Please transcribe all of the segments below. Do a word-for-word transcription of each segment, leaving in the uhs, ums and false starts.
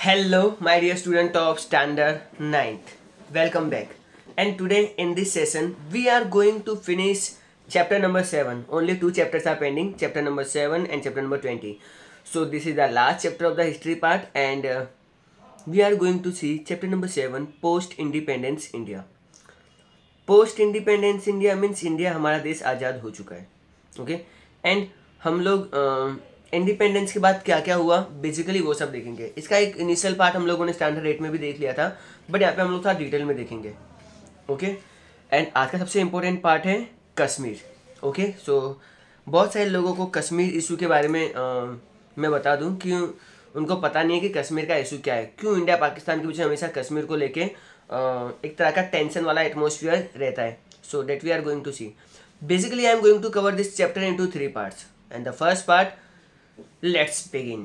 Hello, my dear student of standard ninth. Welcome back. And today in this session, we are going to finish chapter number seven. Only two chapters are pending, chapter number seven and chapter number twenty. So this is the last chapter of the history part, and uh, we are going to see chapter number seven, post-independence India. Post-independence India means India हमारा देश आज़ाद हो चुका है. Okay, and हम लोग independence के बाद क्या क्या हुआ बेसिकली वो सब देखेंगे. इसका एक इनिशियल पार्ट हम लोगों ने स्टैंडर्ड एट में भी देख लिया था, बट यहाँ पे हम लोग थोड़ा डिटेल में देखेंगे. ओके, एंड आज का सबसे इम्पोर्टेंट पार्ट है कश्मीर. ओके, सो बहुत सारे लोगों को कश्मीर इशू के बारे में uh, मैं बता दूं कि उनको पता नहीं है कि कश्मीर का इशू क्या है, क्यों इंडिया पाकिस्तान के पीछे हमेशा कश्मीर को लेके uh, एक तरह का टेंशन वाला एटमोसफियर रहता है. So that we are going to see. Basically, I am going to cover this chapter into three parts. And the first part, let's begin.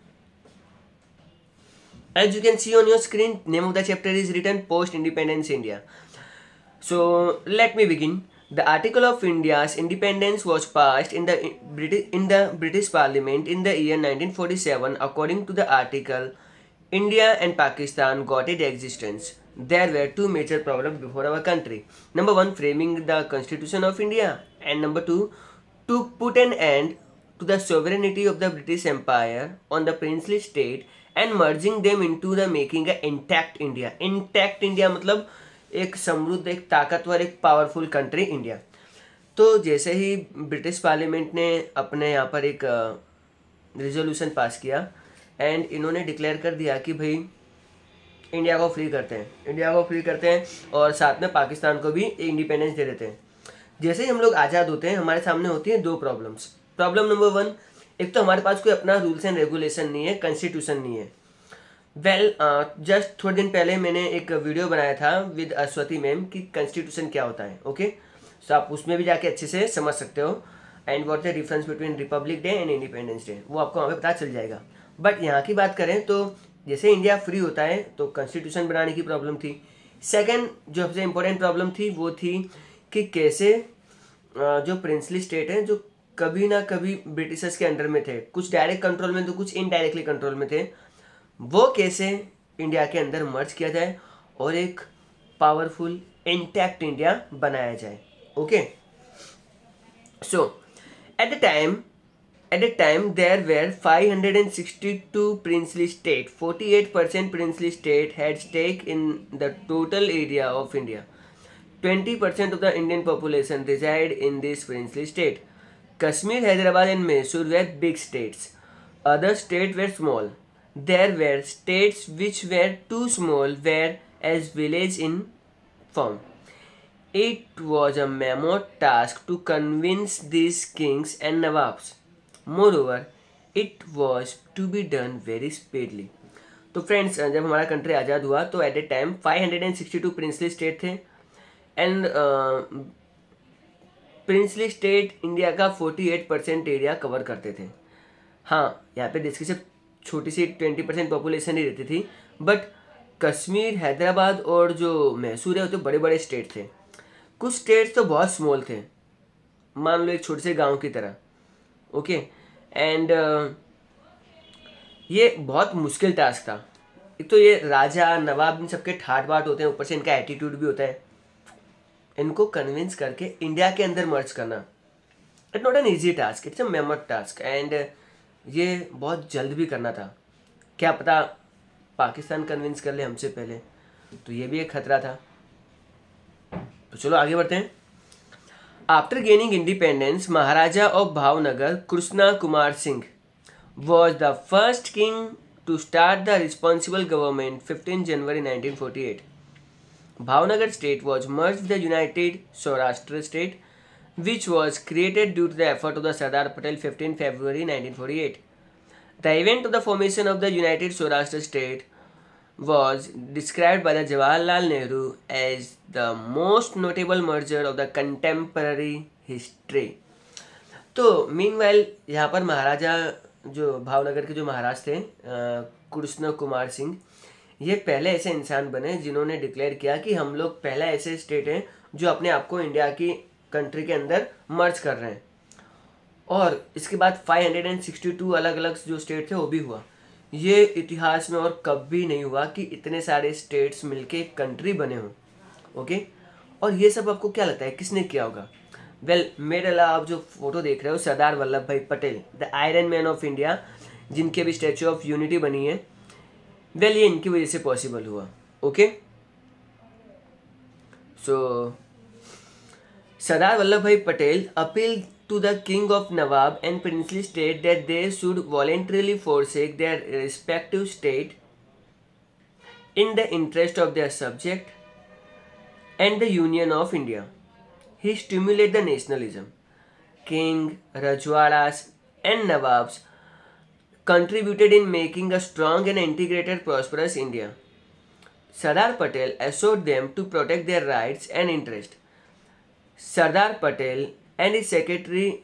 As you can see on your screen, name of the chapter is written Post-Independence India. So, let me begin. The article of India's independence was passed in the British in the British Parliament in the year nineteen forty-seven. According to the article, India and Pakistan got its existence. There were two major problems before our country. Number one, framing the Constitution of India, and number two, to put an end to the sovereignty of the British Empire on the princely state and merging them into the making a intact India. Intact India मतलब एक समृद्ध, एक ताकतवर, एक powerful country India. तो जैसे ही British parliament ने अपने यहाँ पर एक रिजोल्यूशन पास किया एंड इन्होंने डिक्लेयर कर दिया कि भाई इंडिया को फ्री करते हैं, इंडिया को फ्री करते हैं और साथ में पाकिस्तान को भी इंडिपेंडेंस दे देते हैं. जैसे ही हम लोग आज़ाद होते हैं, हमारे सामने होती हैं दो प्रॉब्लम्स. प्रॉब्लम नंबर वन, एक तो हमारे पास कोई अपना रूल्स एंड रेगुलेशन नहीं है, कॉन्स्टिट्यूशन नहीं है. वेल जस्ट थोड़े दिन पहले मैंने एक वीडियो बनाया था विद अश्वती मैम कि कॉन्स्टिट्यूशन क्या होता है. ओके, सो आप उसमें भी जाके अच्छे से समझ सकते हो. And what the difference between Republic Day and Independence Day, वो आपको वहाँ पे पता चल जाएगा. बट यहाँ की बात करें तो जैसे इंडिया फ्री होता है तो कॉन्स्टिट्यूशन बनाने की प्रॉब्लम थी. सेकंड जो सबसे इम्पोर्टेंट प्रॉब्लम थी वो थी कि कैसे जो प्रिंसली स्टेट हैं, जो कभी ना कभी ब्रिटिशर्स के अंडर में थे, कुछ डायरेक्ट कंट्रोल में तो कुछ इनडायरेक्टली कंट्रोल में थे, वो कैसे इंडिया के अंदर मर्ज किया जाए और एक पावरफुल इंटैक्ट इंडिया बनाया जाए. Okay, so at the time At the time, there were five hundred sixty-two princely states. forty-eight percent princely state had stake in the total area of India. twenty percent of the Indian population reside in this princely state. Kashmir, Hyderabad and Mysore were big states. Other states were small. There were states which were too small, were as village in form. It was a mammoth task to convince these kings and nawabs. Moreover, it was to be done very speedily. तो friends, जब हमारा country आज़ाद हुआ तो at a time five hundred sixty two princely state थे and princely state India का forty eight percent area cover करते थे. हाँ, यहाँ पे देश की सिर्फ छोटी सी ट्वेंटी परसेंट पॉपुलेशन ही रहती थी, बट कश्मीर, हैदराबाद और जो मैसूर है वो तो बड़े बड़े स्टेट थे. कुछ स्टेट्स तो बहुत स्मॉल थे, मान लो एक छोटे से गाँव की तरह. ओके, एंड uh, ये बहुत मुश्किल टास्क था. एक तो ये राजा नवाब इन सबके ठाट बाट होते हैं, ऊपर से इनका एटीट्यूड भी होता है. इनको कन्विंस करके इंडिया के अंदर मर्ज करना it's not an easy task, it's a mammoth task. And ये बहुत जल्द भी करना था. क्या पता पाकिस्तान कन्विंस कर ले हमसे पहले, तो ये भी एक खतरा था. तो चलो आगे बढ़ते हैं. After gaining independence, Maharaja of Bhavnagar, Krishna Kumar Singh, was the first king to start the responsible government fifteenth January nineteen forty-eight. Bhavnagar state was merged with the United Saurashtra state, which was created due to the effort of the Sardar Patel fifteenth February nineteen forty-eight. The event of the formation of the United Saurashtra state was described by the Jawaharlal Nehru as the most notable merger of the contemporary history. तो meanwhile यहाँ पर महाराजा जो भावनगर के जो महाराज थे कृष्ण कुमार सिंह, ये पहले ऐसे इंसान बने जिन्होंने डिक्लेयर किया कि हम लोग पहला ऐसे स्टेट हैं जो अपने आप को इंडिया की कंट्री के अंदर मर्ज कर रहे हैं. और इसके बाद फाइव हंड्रेड सिक्सटी टू अलग अलग जो स्टेट थे वो भी हुआ. ये इतिहास में और कभी नहीं हुआ कि इतने सारे स्टेट्स मिलके एक कंट्री बने हों। ओके, और ये सब आपको क्या लगता है किसने किया होगा? वेल, मेरे अलावा आप जो फोटो देख रहे हो Sardar Vallabh Bhai Patel, the iron man of India, जिनके भी स्टैचू ऑफ यूनिटी बनी है, वेल ये इनकी वजह से पॉसिबल हुआ। Okay, so Sardar Vallabh Bhai Patel appeal to the king of Nawab and princely state that they should voluntarily forsake their respective state in the interest of their subject and the union of India. He stimulated the nationalism. King, Rajwadas and Nawabs contributed in making a strong and integrated prosperous India. Sardar Patel assured them to protect their rights and interests. Sardar Patel and his secretary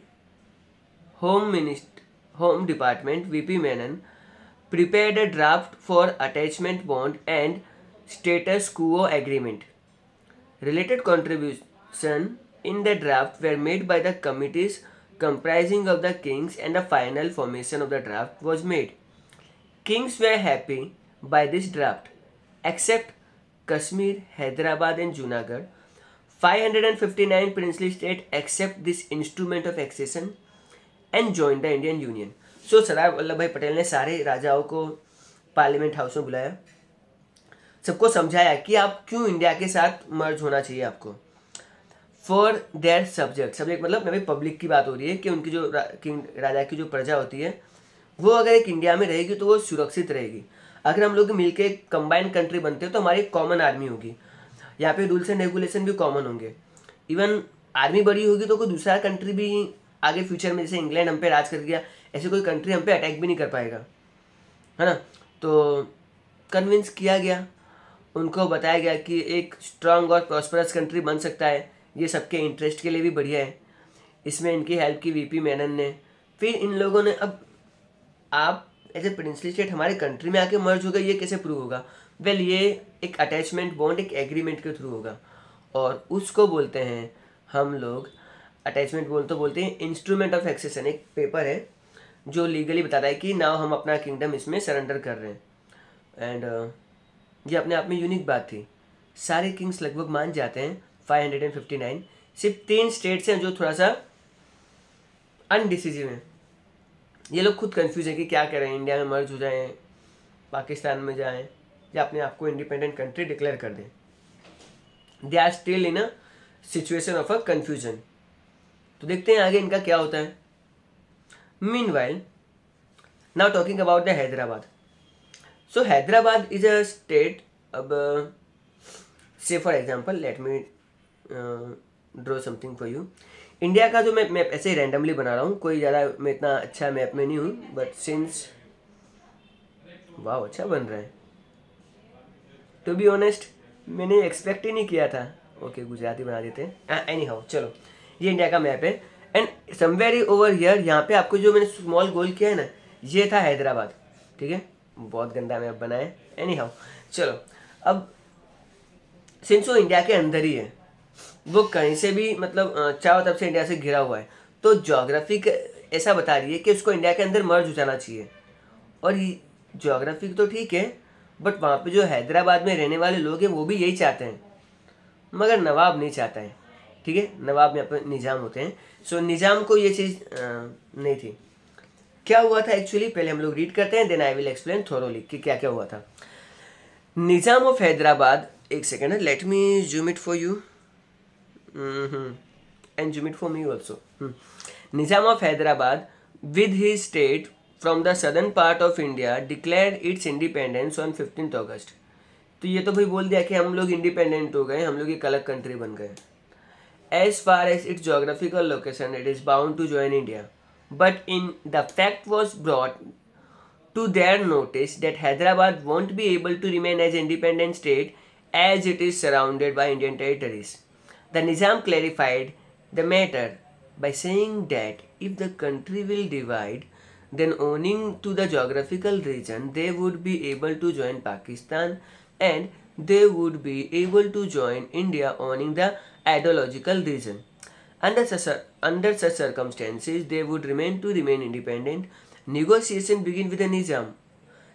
home Minist- home department V P Menon prepared a draft for attachment bond and status quo agreement. Related contributions in the draft were made by the committees comprising of the kings, and the final formation of the draft was made. Kings were happy by this draft, except Kashmir, Hyderabad and Junagadh. five hundred fifty-nine princely states accept this instrument of accession and join the Indian Union. So Sardar Vallabh Bhai Patel ने सारे राजाओं को parliament house में बुलाया, सबको समझाया कि आप क्यों इंडिया के साथ मर्ज होना चाहिए आपको। फॉर देयर सब्जेक्ट, सब्जेक्ट मतलब मैं पब्लिक की बात हो रही है कि उनकी जो रा, राजा की जो प्रजा होती है वो अगर एक इंडिया में रहेगी तो वो सुरक्षित रहेगी। अगर हम लोग मिलकर एक कंबाइंड कंट्री बनते हैं तो हमारी कॉमन आर्मी होगी, यहाँ पे रूल्स एंड रेगुलेशन भी कॉमन होंगे। इवन आर्मी बड़ी होगी तो कोई दूसरा कंट्री भी आगे फ्यूचर में, जैसे इंग्लैंड हम पे राज कर गया, ऐसे कोई कंट्री हम पे अटैक भी नहीं कर पाएगा, है ना। तो कन्विंस किया गया, उनको बताया गया कि एक स्ट्रांग और प्रॉस्परस कंट्री बन सकता है, ये सबके इंटरेस्ट के लिए भी बढ़िया है। इसमें इनकी हेल्प की वीपी मेनन ने। फिर इन लोगों ने, अब आप एज ए प्रिंसली स्टेट हमारे कंट्री में आके मर्ज हो गए, ये कैसे प्रूव होगा? वेल well, ये एक अटैचमेंट बॉन्ड, एक एग्रीमेंट के थ्रू होगा, और उसको बोलते हैं हम लोग, अटैचमेंट बॉन्ड तो बोलते हैं इंस्ट्रूमेंट ऑफ एक्सेशन। एक पेपर है जो लीगली बताता है कि नाउ हम अपना किंगडम इसमें सरेंडर कर रहे हैं। एंड uh, ये अपने आप में यूनिक बात थी, सारे किंग्स लगभग मान जाते हैं। फाइव हंड्रेड फिफ्टी नाइन, सिर्फ तीन स्टेट्स हैं जो थोड़ा सा अनडिसिजिव हैं। ये लोग खुद कंफ्यूज हैं कि क्या करें, इंडिया में मर्ज हो जाएं, पाकिस्तान में जाएं, या अपने आप को इंडिपेंडेंट कंट्री डिक्लेयर कर दें। They are still in a situation of a confusion. तो देखते हैं आगे इनका क्या होता है। Meanwhile, now talking about the Hyderabad. So Hyderabad is a state. अब से for example let me draw something for you. India का जो मैं मैप ऐसे ही रैंडमली बना रहा हूँ, कोई ज़्यादा मैं इतना अच्छा मैप में नहीं हूँ, बट सिंस वाह अच्छा बन रहा है। टू बी ऑनेस्ट मैंने एक्सपेक्ट ही नहीं किया था। ओके गुजराती बना देते हैं, एनी हाउ चलो। ये इंडिया का मैप है, एंड समवेयर ओवर हियर, यहाँ पे आपको जो मैंने स्मॉल गोल किया है ना, ये था हैदराबाद। ठीक है, बहुत गंदा मैप बना है, एनी हाउ चलो। अब सिंस वो इंडिया के अंदर ही है, वो कहीं से भी मतलब चारों तरफ से इंडिया से घिरा हुआ है, तो ज्योग्राफी ऐसा बता रही है कि उसको इंडिया के अंदर मर्ज हो जाना चाहिए। और ज्योग्राफी तो ठीक है, बट वहाँ पे जो हैदराबाद में रहने वाले लोग हैं वो भी यही चाहते हैं, मगर नवाब नहीं चाहता है। ठीक है, नवाब में अपने निज़ाम होते हैं, सो निज़ाम को ये चीज़ नहीं थी। क्या हुआ था एक्चुअली, पहले हम लोग रीड करते हैं, then I will explain thoroughly कि क्या क्या हुआ था। निज़ाम ऑफ हैदराबाद, एक second, let me zoom it for you and zoom it for me also. Nizam of Hyderabad with his state from the southern part of India declared its independence on fifteenth August। तो ये तो भाई बोल दिया कि हम लोग इंडिपेंडेंट हो गए, हम लोग एक अलग कंट्री बन गए। As far as its geographical location, it is bound to join India, but in the fact was brought to their notice that Hyderabad won't be able to remain as independent state as it is surrounded by Indian territories. The Nizam clarified the matter by saying that if the country will divide, then owning to the geographical region, they would be able to join Pakistan, and they would be able to join India owning the ideological region. Under such, under such circumstances, they would remain to remain independent. Negotiation begin with the Nizam.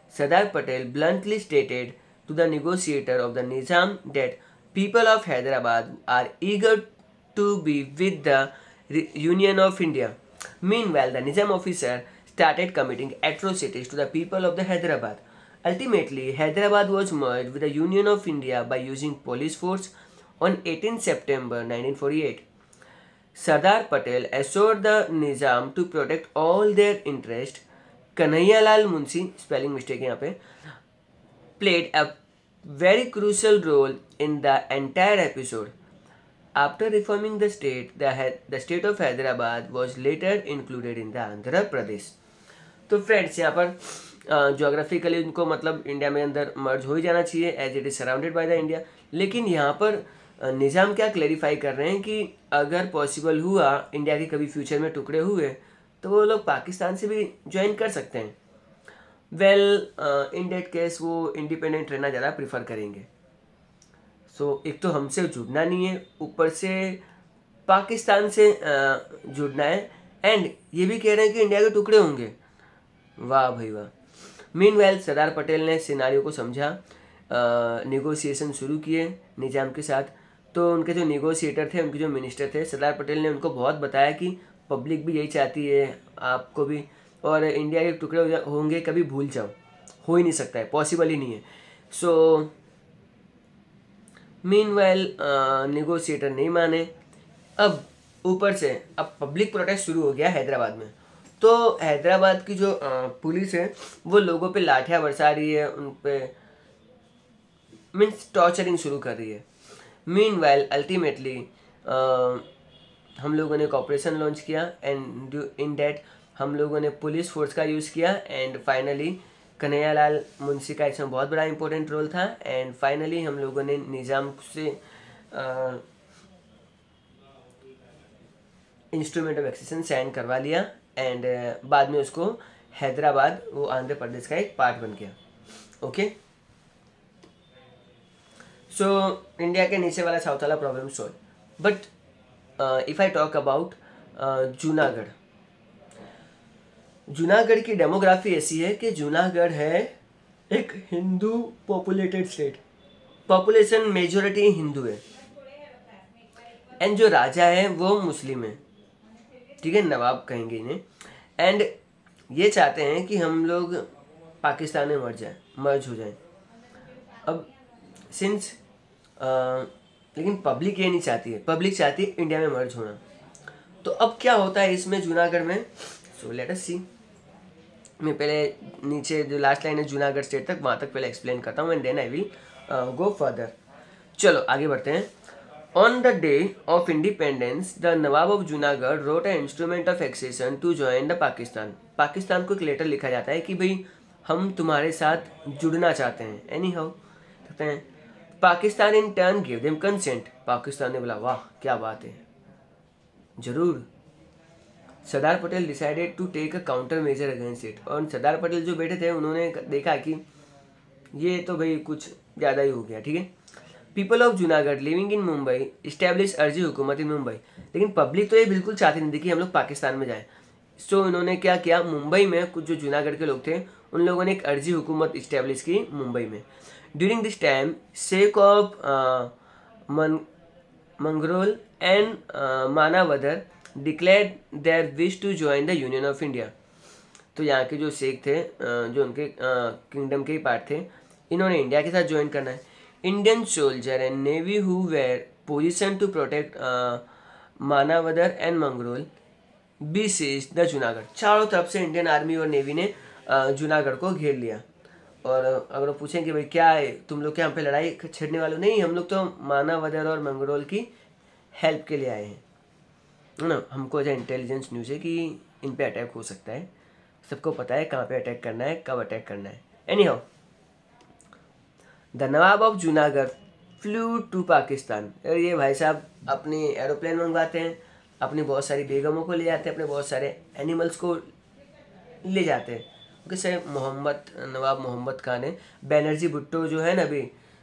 Sardar Patel bluntly stated to the negotiator of the Nizam that people of Hyderabad are eager to be with the Union of India. Meanwhile, the Nizam officer started committing atrocities to the people of the Hyderabad. Ultimately, Hyderabad was merged with the Union of India by using police force on eighteenth September nineteen forty-eight. Sardar Patel assured the Nizam to protect all their interest. Kanhaiyalal Munshi, spelling mistake यहाँ पे, played a very crucial role in the entire episode. After reforming the state, the, the state of Hyderabad was later included in the Andhra Pradesh. तो friends यहाँ पर geographically उनको मतलब India में अंदर मर्ज हो ही जाना चाहिए as it is surrounded by the India. लेकिन यहाँ पर निज़ाम क्या क्लेरिफाई कर रहे हैं कि अगर पॉसिबल हुआ इंडिया के कभी फ्यूचर में टुकड़े हुए तो वो लोग पाकिस्तान से भी ज्वाइन कर सकते हैं. वेल इन डेट केस वो इंडिपेंडेंट रहना ज़्यादा प्रिफर करेंगे. सो so, एक तो हमसे जुड़ना नहीं है, ऊपर से पाकिस्तान से uh, जुड़ना है, एंड ये भी कह रहे हैं कि इंडिया के टुकड़े होंगे. वाह भाई वाह. मीनवेल सरदार पटेल ने सिनारियो को समझा, नेगोशिएशन शुरू किए निज़ाम के साथ. तो उनके जो नेगोशिएटर थे, उनके जो मिनिस्टर थे, सरदार पटेल ने उनको बहुत बताया कि पब्लिक भी यही चाहती है, आपको भी, और इंडिया के टुकड़े होंगे कभी भूल जाओ, हो ही नहीं सकता है, पॉसिबल ही नहीं है. सो मीनवाइल नेगोशिएटर नहीं माने. अब ऊपर से अब पब्लिक प्रोटेस्ट शुरू हो गया हैदराबाद में. तो हैदराबाद की जो पुलिस है वो लोगों पे लाठियाँ बरसा रही है, उन पे मीन्स टॉर्चरिंग शुरू कर रही है. मीनवाइल अल्टीमेटली हम लोगों ने एक ऑपरेशन लॉन्च किया, एंड इन डैट हम लोगों ने पुलिस फोर्स का यूज़ किया, एंड फाइनली कन्हैयालाल मुंशी का इसमें बहुत बड़ा इंपॉर्टेंट रोल था. एंड फाइनली हम लोगों ने निज़ाम से इंस्ट्रूमेंट ऑफ एक्सेशन साइन करवा लिया, एंड uh, बाद में उसको हैदराबाद वो आंध्र प्रदेश का एक पार्ट बन गया. ओके, सो इंडिया के नीचे वाला साउथ वाला problem solve. But if I talk about Junagadh, Junagadh की डेमोग्राफी ऐसी है कि जूनागढ़ है एक Hindu populated state, population majority Hindu है, एंड जो राजा है वो मुस्लिम है. ठीक है, नवाब कहेंगे इन्हें. एंड ये चाहते हैं कि हम लोग पाकिस्तान में मर जाए मर्ज हो जाए. अब सिंस लेकिन पब्लिक ये नहीं चाहती है, पब्लिक चाहती है इंडिया में मर्ज होना. तो अब क्या होता है इसमें जूनागढ़ में, सो लेट अस सी. मैं पहले नीचे जो लास्ट लाइन है जूनागढ़ स्टेट तक, वहाँ तक पहले एक्सप्लेन करता हूँ, and then I will go further. चलो आगे बढ़ते हैं. On the day of independence, the Nawab of Junagadh wrote an instrument of accession to join the Pakistan. Pakistan को एक लेटर लिखा जाता है कि भाई हम तुम्हारे साथ जुड़ना चाहते हैं. एनी हाउ कहते हैं. Pakistan in turn give them consent. Pakistan ने बोला वाह क्या बात है, जरूर. Sardar Patel decided to take a counter measure against it. और सरदार पटेल जो बैठे थे उन्होंने देखा कि ये तो भाई कुछ ज़्यादा ही हो गया. ठीक है. People of Junagadh living in Mumbai establish अर्जी हुकूमत इन मुंबई. लेकिन पब्लिक तो ये बिल्कुल चाहती नहीं थी कि हम लोग पाकिस्तान में जाएं. सो इन्होंने क्या किया, मुंबई में कुछ जो जूनागढ़ के लोग थे उन लोगों ने एक अर्जी हुकूमत इस्टेब्लिश की मुंबई में. During this time Sheikh of Mangrol and Manavadar declared their wish to join the union of India. तो यहाँ के जो शेख थे, uh, जो उनके किंगडम uh, के ही पार्ट थे, इन्होंने इंडिया के साथ ज्वाइन करना है. Indian soldier and navy who were positioned to protect uh, Manavadar and Mangrol besieged the Junagadh. चारों तरफ से इंडियन आर्मी और नेवी ने जूनागढ़ को घेर लिया. और अगर वो पूछें कि भाई क्या है, तुम लोग क्या हम पे लड़ाई छेड़ने वाले? नहीं, हम लोग तो मानावदर और मंगरोल की हेल्प के लिए आए हैं ना. हमको जो इंटेलिजेंस न्यूज़ है कि इन पे अटैक हो सकता है, सबको पता है कहाँ पे अटैक करना है, कब अटैक करना है. Anyhow the Nawab of Junagadh flew to Pakistan. ये भाई साहब अपने एरोप्लेन मंगवाते हैं, अपनी बहुत सारी बेगमों को ले जाते हैं, अपने बहुत सारे एनिमल्स को ले जाते हैं. ओके सर, मोहम्मद नवाब मोहम्मद खान है. बैनर्जी भुट्टो जो है ना अभी,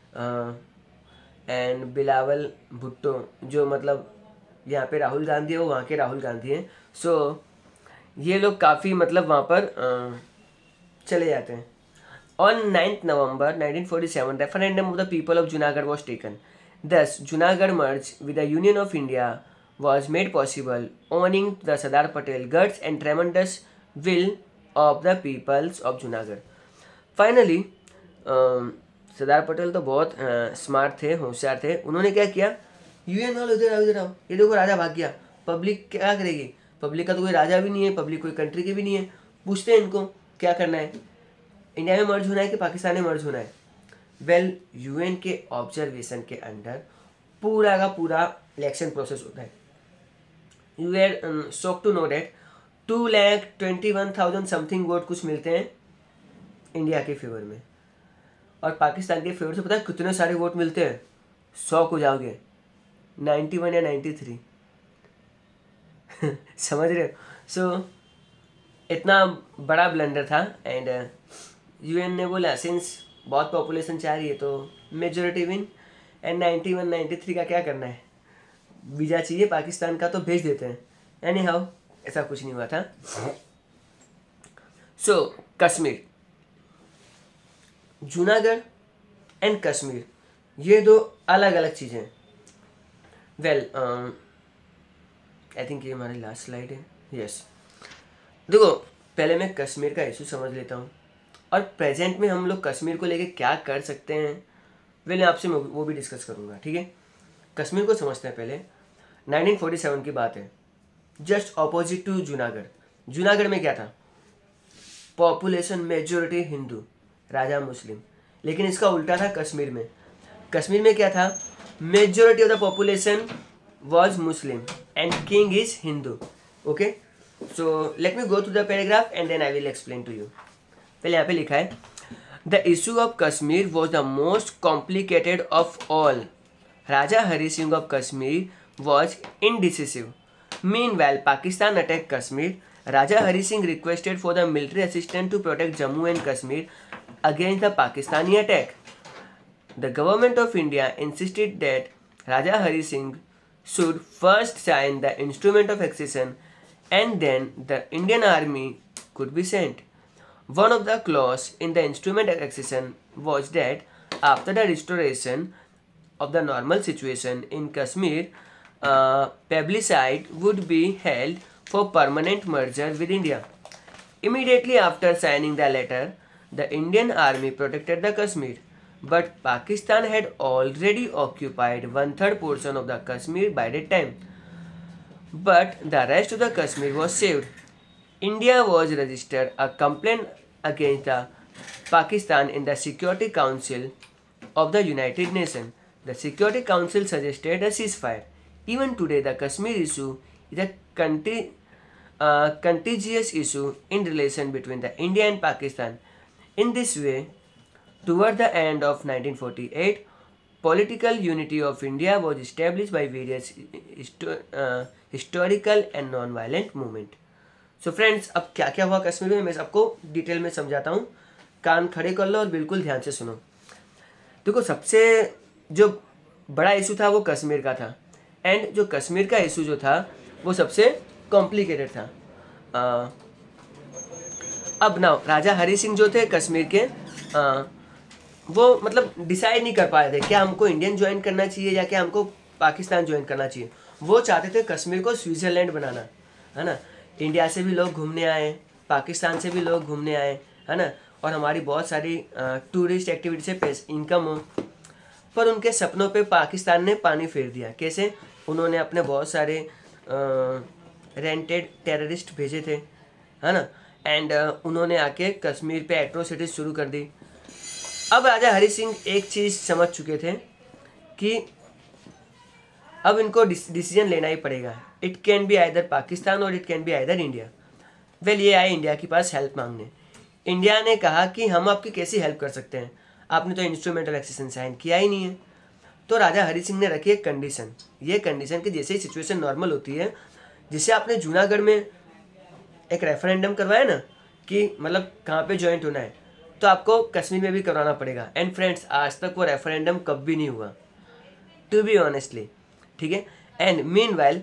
एंड बिलावल भुट्टो जो मतलब यहाँ पे राहुल गांधी है, वो वहाँ के राहुल गांधी हैं. सो so, ये लोग काफ़ी मतलब वहाँ पर आ, चले जाते हैं. On ninth November nineteen forty-seven, referendum of the people of Junagadh was taken. Thus, Junagadh merge with the Union of India was made possible owing to the Sardar Patel guts and tremendous will of the peoples of Junagadh. Finally, Sardar Patel तो बहुत smart थे, होशियार थे. उन्होंने क्या किया, UN वालों इधर आओ इधर आओ, ये देखो राजा भाग गया, पब्लिक क्या करेगी, पब्लिक का तो कोई राजा भी नहीं है, पब्लिक कोई कंट्री की भी नहीं है. पूछते हैं इनको क्या करना है, इंडिया में मर्ज होना है कि पाकिस्तान में मर्ज होना है. वेल, यूएन के ऑब्जर्वेशन के अंडर पूरा का पूरा इलेक्शन प्रोसेस होता है. You are shock to know that two lakh twenty one thousand something vote कुछ मिलते हैं इंडिया के फेवर में, और पाकिस्तान के फेवर से पता है कितने सारे वोट मिलते हैं, शॉक हो जाओगे, नाइन्टी वन या नाइन्टी थ्री. समझ रहे हो. सो so, इतना बड़ा ब्लंडर था. एंड यूएन ने बोला सिंस बहुत पॉपुलेशन चाह रही है तो majority win, and ninety one ninety three का क्या करना है, वीज़ा चाहिए पाकिस्तान का तो भेज देते हैं. एनी हाउ ऐसा कुछ नहीं हुआ था. So so, Kashmir, Junagadh and Kashmir ये दो अलग अलग चीज़ें. वेल आई थिंक ये हमारी लास्ट स्लाइड है. Yes yes. देखो पहले मैं कश्मीर का इशू समझ लेता हूँ और प्रेजेंट में हम लोग कश्मीर को लेके क्या कर सकते हैं. वेल मैं आपसे वो भी डिस्कस करूँगा. ठीक है, कश्मीर को समझते हैं. पहले नाइनटीन फोर्टी सेवन की बात है, just opposite to Junagadh. Junagadh में क्या था, पॉपुलेशन मेजोरिटी हिंदू, राजा मुस्लिम. लेकिन इसका उल्टा था कश्मीर में. कश्मीर में क्या था, majority of the population was Muslim and king is Hindu. Okay, so let me go through the paragraph and then I will explain to you. पहले यहाँ पे लिखा है, the issue of Kashmir was the most complicated of all. Raja Hari Singh of Kashmir was indecisive. Meanwhile Pakistan attack Kashmir. Raja Hari Singh requested for the military assistance to protect Jammu and Kashmir against the Pakistani attack. The government of India insisted that Raja Hari Singh should first sign the instrument of accession and then the Indian army could be sent. One of the clauses in the instrument of accession was that after the restoration of the normal situation in Kashmir, uh, plebiscite would be held for permanent merger with India. Immediately after signing the letter, the Indian army protected the Kashmir, but Pakistan had already occupied one-third portion of the Kashmir by that time. But the rest of the Kashmir was saved. India was registered a complaint against the Pakistan in the Security Council of the United Nations. The Security Council suggested a ceasefire. Even today, the Kashmir issue is a country, uh, contentious issue in relation between the India and Pakistan. In this way, toward the end of nineteen forty-eight, political unity of India was established by various histo uh, historical and non-violent movement. So friends, अब क्या क्या हुआ कश्मीर में मैं आपको detail में समझाता हूँ. कान खड़े कर लो और बिल्कुल ध्यान से सुनो. देखो सबसे जो बड़ा इशू था वो कश्मीर का था, एंड जो कश्मीर का इशू जो था वो सबसे कॉम्प्लिकेटेड था. आ, अब ना राजा हरी सिंह जो थे कश्मीर के, आ, वो मतलब डिसाइड नहीं कर पाए थे क्या हमको इंडियन ज्वाइन करना चाहिए या क्या हमको पाकिस्तान ज्वाइन करना चाहिए. वो चाहते थे कश्मीर को स्विट्ज़रलैंड बनाना, है ना. इंडिया से भी लोग घूमने आए, पाकिस्तान से भी लोग घूमने आए, है ना, और हमारी बहुत सारी टूरिस्ट एक्टिविटी से पैसे इनकम हो. पर उनके सपनों पे पाकिस्तान ने पानी फेर दिया. कैसे, उन्होंने अपने बहुत सारे रेंटेड टेररिस्ट भेजे थे, है ना, एंड uh, उन्होंने आके कश्मीर पे एट्रोसिटीज शुरू कर दी. अब राजा हरी सिंह एक चीज़ समझ चुके थे कि अब इनको डिसीजन लेना ही पड़ेगा. It can be either Pakistan और it can be either India. Well ये आए इंडिया के पास हेल्प मांगने. इंडिया ने कहा कि हम आपकी कैसी हेल्प कर सकते हैं, आपने तो इंस्ट्रूमेंटल एक्सेशन साइन किया ही नहीं है. तो राजा हरी सिंह ने रखी एक कंडीशन. ये कंडीशन कि जैसे ही सिचुएशन नॉर्मल होती है, जिससे आपने जूनागढ़ में एक रेफरेंडम करवाया ना कि मतलब कहाँ पे ज्वाइंट होना है, तो आपको कश्मीर में भी करवाना पड़ेगा. एंड फ्रेंड्स, आज तक वो रेफरेंडम कब भी नहीं हुआ, टू बी ऑनेस्टली. ठीक है. एंड मीनवाइल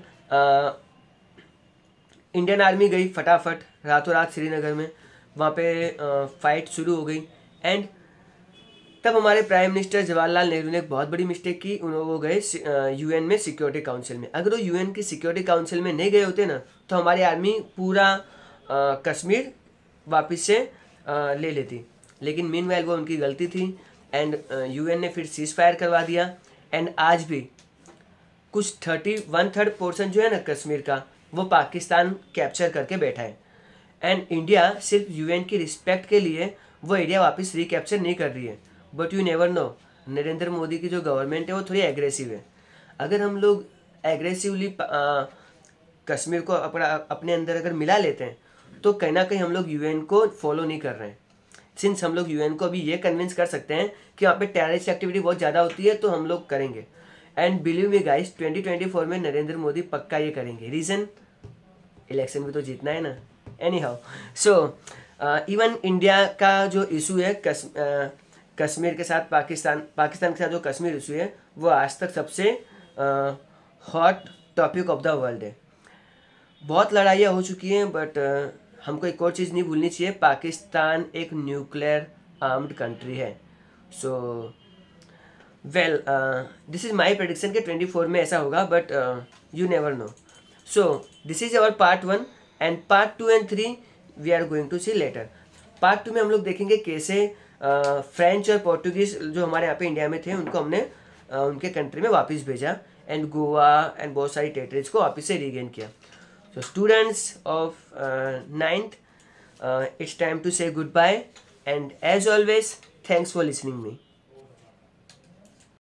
इंडियन आर्मी गई फटाफट रातों रात श्रीनगर में. वहाँ पे फाइट शुरू हो गई. एंड तब हमारे प्राइम मिनिस्टर जवाहरलाल नेहरू ने एक बहुत बड़ी मिस्टेक की, उन्होंने वो गए यूएन में सिक्योरिटी काउंसिल में। अगर वो यूएन की सिक्योरिटी काउंसिल में नहीं गए होते ना तो हमारी आर्मी पूरा कश्मीर वापस से आ, ले लेती, लेकिन मीनवाइल वो उनकी गलती थी एंड यूएन ने फिर सीज फायर करवा दिया। एंड आज भी कुछ थर्टी वन थर्ड पोर्शन जो है ना कश्मीर का वो पाकिस्तान कैप्चर करके बैठा है एंड इंडिया सिर्फ यूएन की रिस्पेक्ट के लिए वो एरिया वापस रिकैप्चर नहीं कर रही है। But you never know, Narendra Modi की जो गवर्नमेंट है वो थोड़ी एग्रेसिव है। अगर हम लोग एग्रेसिवली कश्मीर को अपना अपने अंदर अगर मिला लेते हैं तो कहीं ना कहीं हम लोग यूएन को फॉलो नहीं कर रहे हैं। सिंस हम लोग यूएन को अभी ये कन्विंस कर सकते हैं कि वहाँ पे टेररिस्ट एक्टिविटी बहुत ज़्यादा होती है तो हम लोग करेंगे। And believe me guys, twenty twenty four में नरेंद्र मोदी पक्का ये करेंगे। रीज़न, इलेक्शन भी तो जीतना है ना। Anyhow, so even India का जो इशू है कस, uh, कश्मीर के साथ पाकिस्तान पाकिस्तान के साथ जो कश्मीर इशू है वो आज तक सबसे hot topic of the world है। बहुत लड़ाइयाँ हो चुकी हैं बट uh, हमको एक और चीज़ नहीं भूलनी चाहिए, पाकिस्तान एक न्यूक्लियर आर्म्ड कंट्री है। So well, this is my prediction कि ट्वेंटी फोर में ऐसा होगा, but you never know. So this is our part one and part two and three we are going to see later. Part two में हम लोग देखेंगे कैसे French uh, और पोर्टुगीज जो हमारे यहाँ पे इंडिया में थे उनको हमने uh, उनके कंट्री में वापस भेजा एंड गोवा एंड बहुत सारी टेरिटरीज को वापस से रीगेन किया। So students of ninth, it's time to say good bye and as always thanks for listening me.